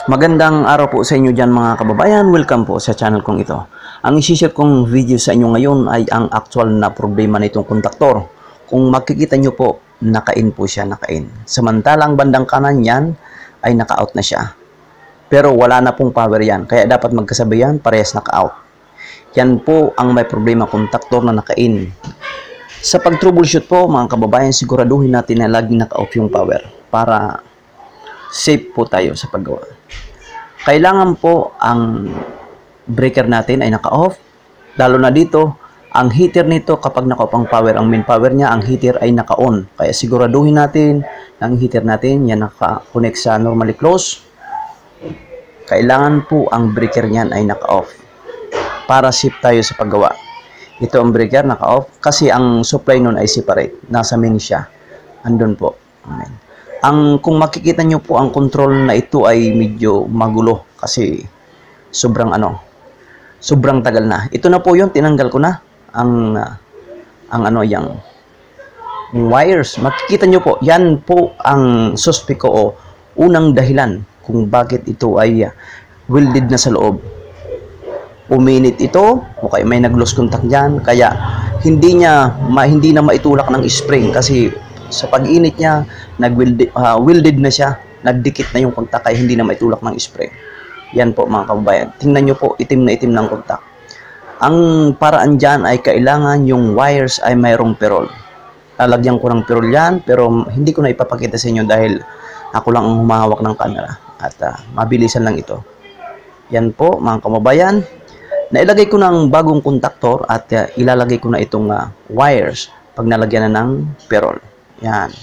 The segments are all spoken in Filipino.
Magandang araw po sa inyo dyan mga kababayan. Welcome po sa channel kong ito. Ang isi-share kong video sa inyo ngayon ay ang actual na problema nitong kontaktor. Kung makikita nyo po, naka-in po siya, naka-in. Samantalang bandang kanan yan ay naka-out na siya. Pero wala na pong power yan. Kaya dapat magkasabayan, parehas naka-out. Yan po ang may problema kontaktor na naka-in. Sa pag-troubleshoot po mga kababayan, siguraduhin natin na laging naka-off yung power para safe po tayo sa paggawa. Kailangan po ang breaker natin ay naka-off. Lalo na dito, ang heater nito kapag naka-off ang power, ang main power niya, ang heater ay naka-on. Kaya siguraduhin natin na ang heater natin yan naka-connect sa normally close. Kailangan po ang breaker niyan ay naka-off para safe tayo sa paggawa. Ito ang breaker naka-off kasi ang supply nun ay separate. Nasa main siya. Andun po. Amen. Kung makikita nyo po, ang control na ito ay medyo magulo kasi sobrang tagal na. Ito na po yun, tinanggal ko na ang yung wires. Makikita nyo po, yan po ang suspect ko o unang dahilan kung bakit ito ay welded na sa loob. Uminit ito, o kaya may nag-loose contact dyan, kaya hindi na maitulak ng spring kasi sa pag-init niya, welded na siya, nagdikit na yung kontak kaya hindi na maitulak ng spray. Yan po mga kababayan. Tingnan nyo po, itim na itim ng kontak. Ang paraan dyan ay kailangan yung wires ay mayroong perol. Lalagyan ko ng perol yan, pero hindi ko na ipapakita sa inyo dahil ako lang ang humahawak ng camera. At mabilisan lang ito. Yan po mga kababayan. Nailagay ko ng bagong kontaktor at ilalagay ko na itong wires pag nalagyan na ng perol. Yan.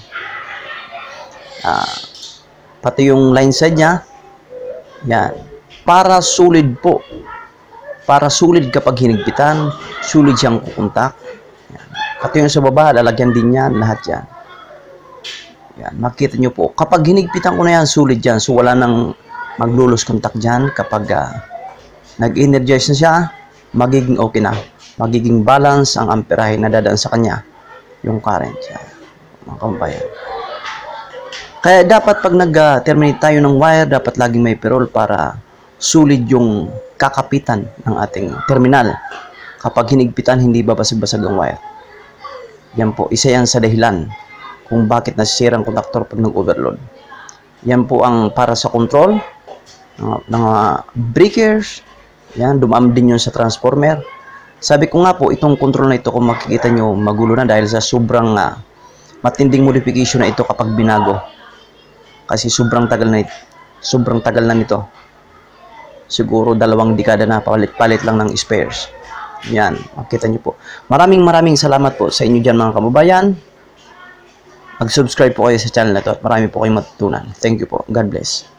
Pati yung line side niya. Yan. Para solid po. Para solid kapag hinigpitan, solid siyang kukontak. Yan. Pati yung sa baba, lalagyan din yan, lahat yan. Yan. Makita nyo po. Kapag hinigpitan ko na yan, solid yan. So wala nang maglulos contact dyan. Kapag nag-energize na siya, magiging okay na. Magiging balance ang amperahe na dadaan sa kanya. Yung current. Yan. Mga kababayan. Kaya dapat pag nag-terminate tayo ng wire, dapat laging may perol para sulit yung kakapitan ng ating terminal. Kapag hinigpitan, hindi babasag-basag ang wire. Yan po, isa yan sa dahilan kung bakit nasisira ang kontaktor pag nag-overload. Yan po ang para sa control ng breakers. Yan, dumam din yun sa transformer. Sabi ko nga po, itong control na ito, kung makikita nyo, magulo na dahil sa sobrang matinding modification na ito kapag binago. Kasi sobrang tagal na nito. Siguro 2 dekada na, palit-palit lang ng spares. Yan, makita nyo po. Maraming salamat po sa inyo dyan mga kababayan. Mag-subscribe po kayo sa channel na to at marami po kayong matutunan. Thank you po. God bless.